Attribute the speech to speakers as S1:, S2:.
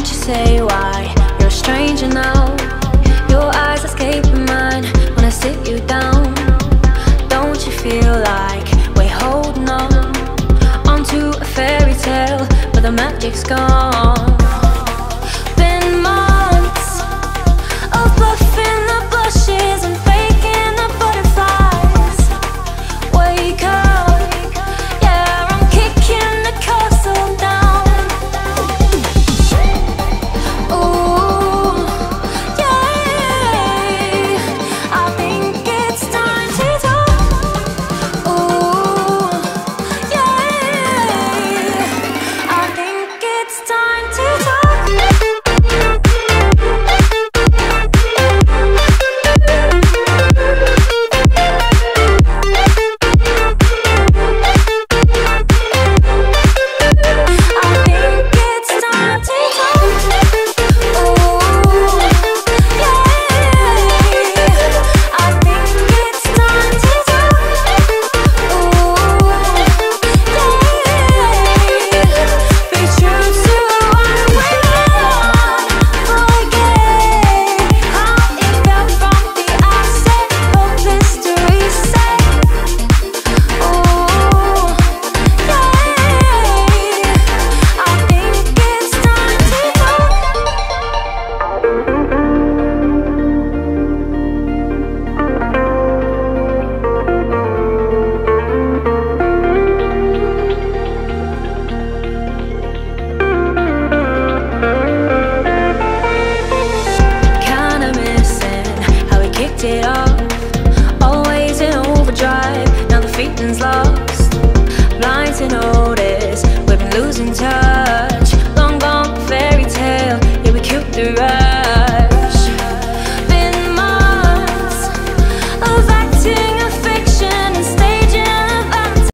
S1: say why you're a stranger now. Your eyes escaping mine when I sit you down. Don't you feel like we're holding on onto a fairy tale, but the magic's gone? Been months of buffing the bushes and faking the butterflies. Wake up, yeah, I'm kicking the castle down. Ooh, yeah, I think it's time to talk. Ooh, yeah, I think it's time to talk. It all